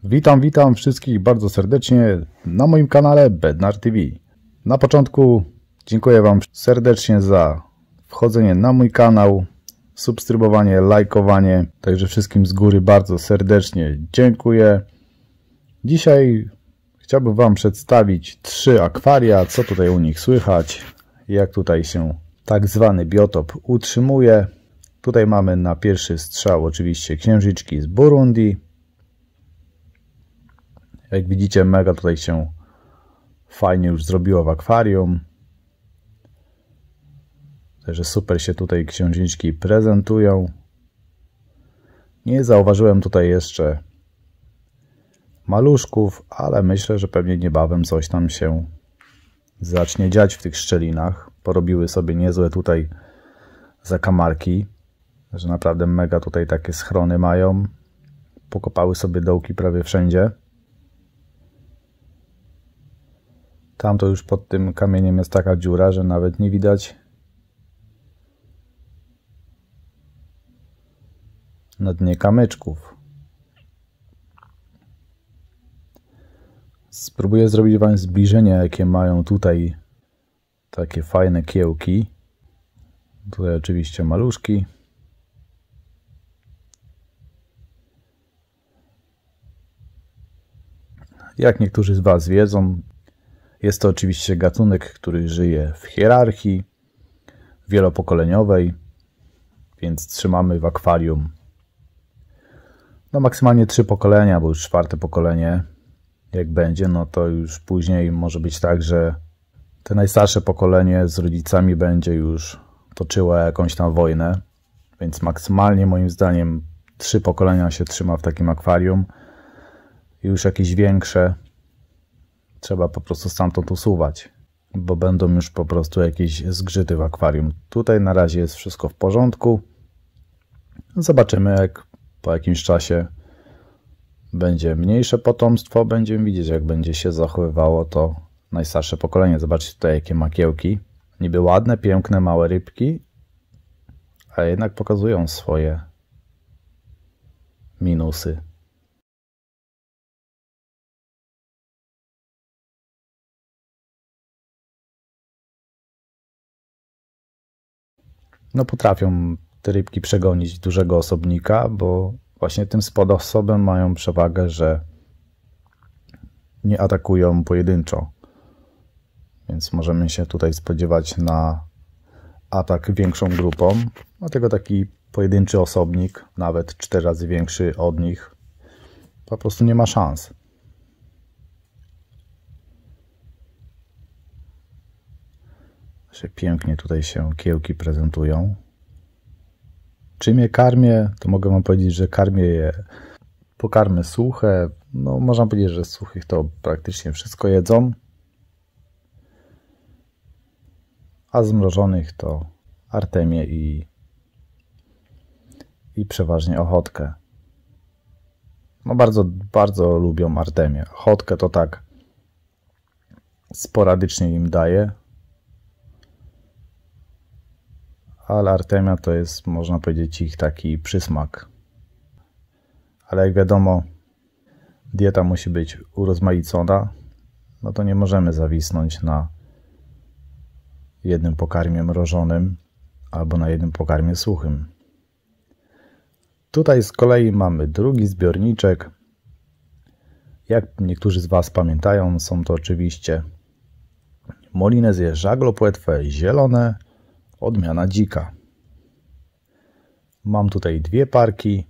Witam wszystkich bardzo serdecznie na moim kanale Bednar TV. Na początku dziękuję Wam serdecznie za wchodzenie na mój kanał, subskrybowanie, lajkowanie. Także wszystkim z góry bardzo serdecznie dziękuję. Dzisiaj chciałbym Wam przedstawić 3 akwaria, co tutaj u nich słychać, jak tutaj się tak zwany biotop utrzymuje. Tutaj mamy na pierwszy strzał oczywiście księżyczki z Burundi. Jak widzicie, mega tutaj się fajnie już zrobiło w akwarium. Także super się tutaj księżniczki prezentują. Nie zauważyłem tutaj jeszcze maluszków, ale myślę, że pewnie niebawem coś tam się zacznie dziać w tych szczelinach. Porobiły sobie niezłe tutaj zakamarki, że naprawdę mega tutaj takie schrony mają. Pokopały sobie dołki prawie wszędzie. Tam to już pod tym kamieniem jest taka dziura, że nawet nie widać na dnie kamyczków. Spróbuję zrobić Wam zbliżenie, jakie mają tutaj takie fajne kiełki. Tutaj oczywiście maluszki. Jak niektórzy z Was wiedzą, jest to oczywiście gatunek, który żyje w hierarchii wielopokoleniowej, więc trzymamy w akwarium no maksymalnie 3 pokolenia, bo już 4. pokolenie jak będzie, no to już później może być tak, że te najstarsze pokolenie z rodzicami będzie już toczyło jakąś tam wojnę, więc maksymalnie moim zdaniem 3 pokolenia się trzyma w takim akwarium. Już jakieś większe trzeba po prostu stamtąd usuwać, bo będą już po prostu jakieś zgrzyty w akwarium. Tutaj na razie jest wszystko w porządku. Zobaczymy, jak po jakimś czasie będzie mniejsze potomstwo. Będziemy widzieć, jak będzie się zachowywało to najstarsze pokolenie. Zobaczcie tutaj, jakie makiełki. Niby ładne, piękne, małe rybki, a jednak pokazują swoje minusy. No potrafią te rybki przegonić dużego osobnika, bo właśnie tym sposobem mają przewagę, że nie atakują pojedynczo. Więc możemy się tutaj spodziewać na atak większą grupą. Dlatego taki pojedynczy osobnik, nawet 4 razy większy od nich, po prostu nie ma szans. Pięknie tutaj się kiełki prezentują. Czym je karmię, to mogę Wam powiedzieć, że karmię je pokarmy suche. No można powiedzieć, że z suchych to praktycznie wszystko jedzą. A z mrożonych to artemię i przeważnie ochotkę. No bardzo lubią artemię. Ochotkę to tak sporadycznie im daję. Ale artemia to jest, można powiedzieć, ich taki przysmak. Ale jak wiadomo, dieta musi być urozmaicona, no to nie możemy zawisnąć na jednym pokarmie mrożonym albo na jednym pokarmie suchym. Tutaj z kolei mamy drugi zbiorniczek. Jak niektórzy z Was pamiętają, są to oczywiście Molinezje żaglopłetwe zielone, odmiana dzika. Mam tutaj 2 parki,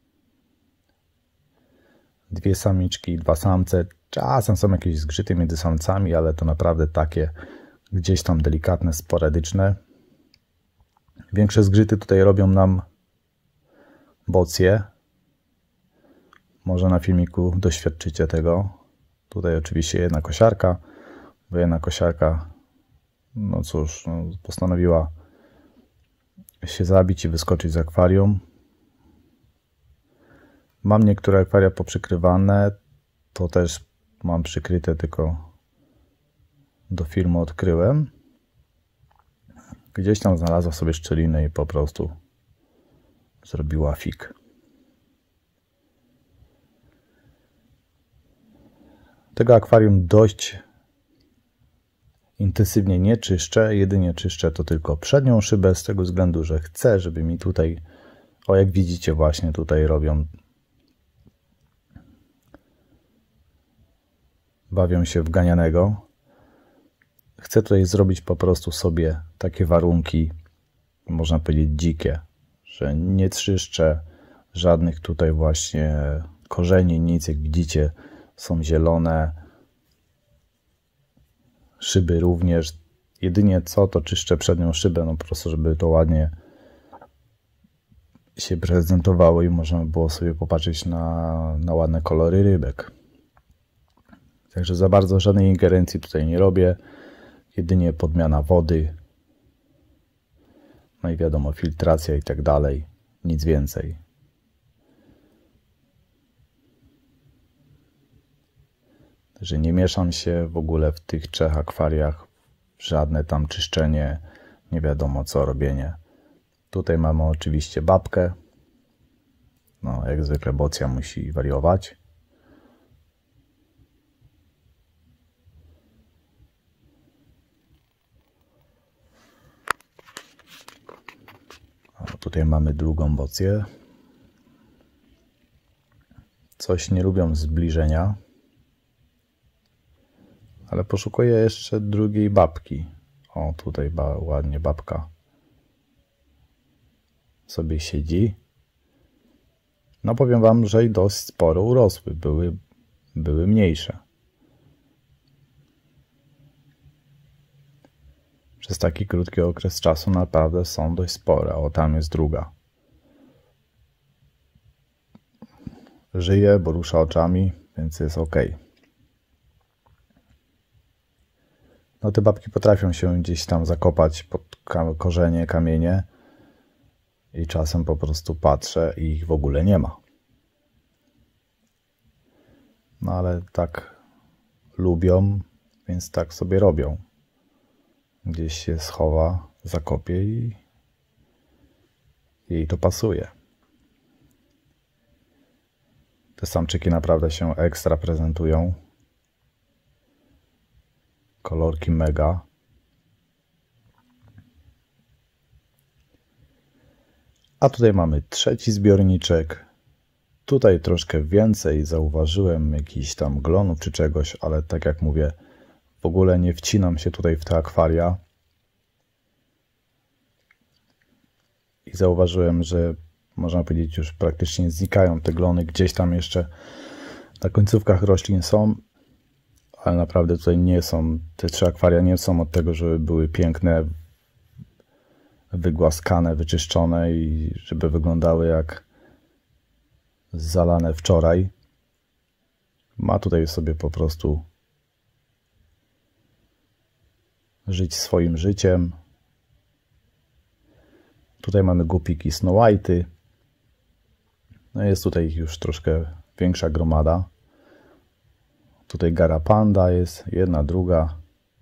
2 samiczki, 2 samce. Czasem są jakieś zgrzyty między samcami, ale to naprawdę takie gdzieś tam delikatne, sporadyczne. Większe zgrzyty tutaj robią nam bocje. Może na filmiku doświadczycie tego. Tutaj oczywiście jedna kosiarka, bo jedna kosiarka, no cóż, postanowiła się zabić i wyskoczyć z akwarium. Mam niektóre akwaria poprzykrywane. To też mam przykryte, tylko do filmu odkryłem. Gdzieś tam znalazła sobie szczelinę i po prostu zrobiła fik. Tego akwarium dość intensywnie nie czyszczę, jedynie czyszczę to tylko przednią szybę z tego względu, że chcę, żeby mi tutaj, o jak widzicie właśnie tutaj bawią się w ganianego. Chcę tutaj zrobić po prostu sobie takie warunki, można powiedzieć dzikie, że nie czyszczę żadnych tutaj właśnie korzeni, nic, jak widzicie są zielone, szyby również. Jedynie co, to czyszczę przednią szybę, no po prostu, żeby to ładnie się prezentowało i można było sobie popatrzeć na ładne kolory rybek. Także za bardzo żadnej ingerencji tutaj nie robię, jedynie podmiana wody, no i wiadomo, filtracja i tak dalej, nic więcej. Że nie mieszam się w ogóle w tych 3 akwariach, żadne tam czyszczenie, nie wiadomo co robienie. Tutaj mamy oczywiście babkę, no jak zwykle bocja musi wariować. A tutaj mamy drugą bocję. Coś nie lubią zbliżenia. Ale poszukuję jeszcze drugiej babki. O, tutaj ładnie babka sobie siedzi. No powiem wam, że i dość sporo urosły. Były mniejsze. Przez taki krótki okres czasu naprawdę są dość spore. O, tam jest druga. Żyje, bo rusza oczami, więc jest ok. No te babki potrafią się gdzieś tam zakopać pod korzenie, kamienie i czasem po prostu patrzę i ich w ogóle nie ma. No ale tak lubią, więc tak sobie robią. Gdzieś się schowa, zakopie i jej to pasuje. Te samczyki naprawdę się ekstra prezentują. Kolorki mega. A tutaj mamy trzeci zbiorniczek. Tutaj troszkę więcej zauważyłem jakichś tam glonów czy czegoś, ale tak jak mówię, w ogóle nie wcinam się tutaj w te akwaria. I zauważyłem, że można powiedzieć już praktycznie znikają te glony. Gdzieś tam jeszcze na końcówkach roślin są. Ale naprawdę tutaj nie są, te 3 akwaria nie są od tego, żeby były piękne, wygłaskane, wyczyszczone i żeby wyglądały jak zalane wczoraj. Ma tutaj sobie po prostu żyć swoim życiem. Tutaj mamy gupiki Snow White'y. No jest tutaj ich już troszkę większa gromada. Tutaj Garapanda jest, jedna, druga.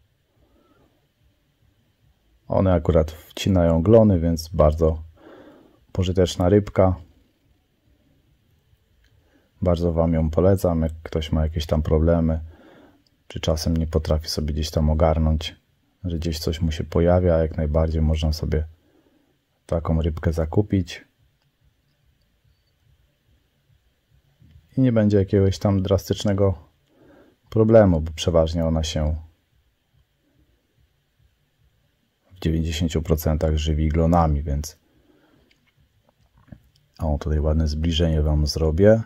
One akurat wcinają glony, więc bardzo pożyteczna rybka. Bardzo wam ją polecam, jak ktoś ma jakieś tam problemy, czy czasem nie potrafi sobie gdzieś tam ogarnąć, że gdzieś coś mu się pojawia, jak najbardziej można sobie taką rybkę zakupić. I nie będzie jakiegoś tam drastycznego problemu, bo przeważnie ona się w 90% żywi glonami, więc o, tutaj ładne zbliżenie wam zrobię.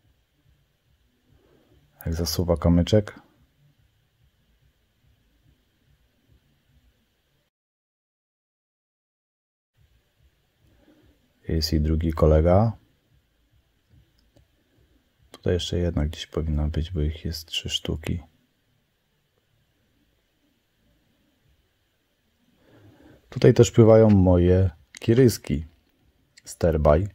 Jak zasuwa kamyczek. Jest i drugi kolega. Tutaj jeszcze jedna gdzieś powinna być, bo ich jest 3 sztuki. Tutaj też pływają moje kiryski Sterbai,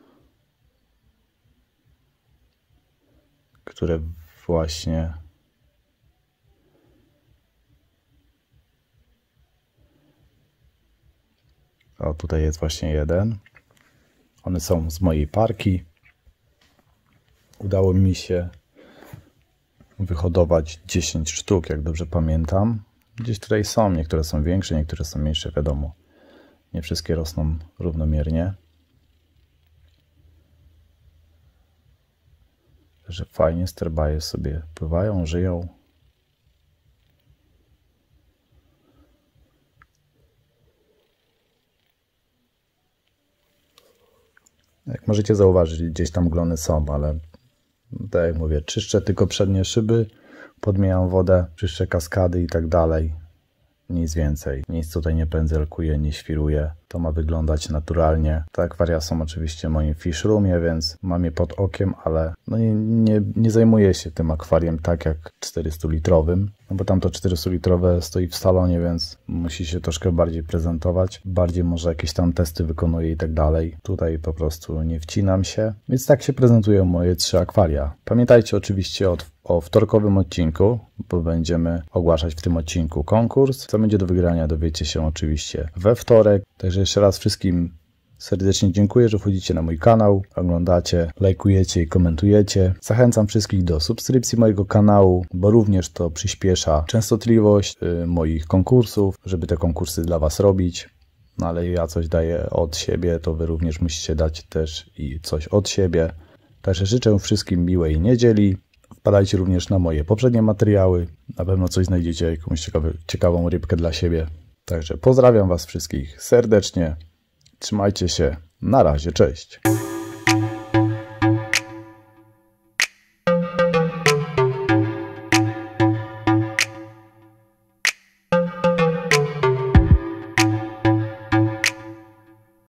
które właśnie o, tutaj jest właśnie jeden. One są z mojej parki. Udało mi się wyhodować 10 sztuk, jak dobrze pamiętam. Gdzieś tutaj są, niektóre są większe, niektóre są mniejsze, wiadomo. Nie wszystkie rosną równomiernie. Że fajnie sterbaje sobie pływają, żyją. Jak możecie zauważyć, gdzieś tam glony są, ale tak jak mówię, czyszczę tylko przednie szyby, podmijam wodę, czyszczę kaskady i tak dalej. Nic więcej. Nic tutaj nie pędzelkuję, nie świruję. To ma wyglądać naturalnie. Te akwaria są oczywiście w moim fish roomie, więc mam je pod okiem, ale no nie zajmuję się tym akwariem tak jak 400-litrowym. No bo tamto 400-litrowe stoi w salonie, więc musi się troszkę bardziej prezentować. Bardziej może jakieś tam testy wykonuję i tak dalej. Tutaj po prostu nie wcinam się. Więc tak się prezentują moje 3 akwaria. Pamiętajcie oczywiście o wtorkowym odcinku, bo będziemy ogłaszać w tym odcinku konkurs. Co będzie do wygrania, dowiecie się oczywiście we wtorek. Także jeszcze raz wszystkim serdecznie dziękuję, że wchodzicie na mój kanał, oglądacie, lajkujecie i komentujecie. Zachęcam wszystkich do subskrypcji mojego kanału, bo również to przyspiesza częstotliwość moich konkursów, żeby te konkursy dla Was robić. No ale ja coś daję od siebie, to Wy również musicie dać też i coś od siebie. Także życzę wszystkim miłej niedzieli. Wpadajcie również na moje poprzednie materiały. Na pewno coś znajdziecie, jakąś ciekawą rybkę dla siebie. Także pozdrawiam Was wszystkich serdecznie. Trzymajcie się. Na razie, cześć.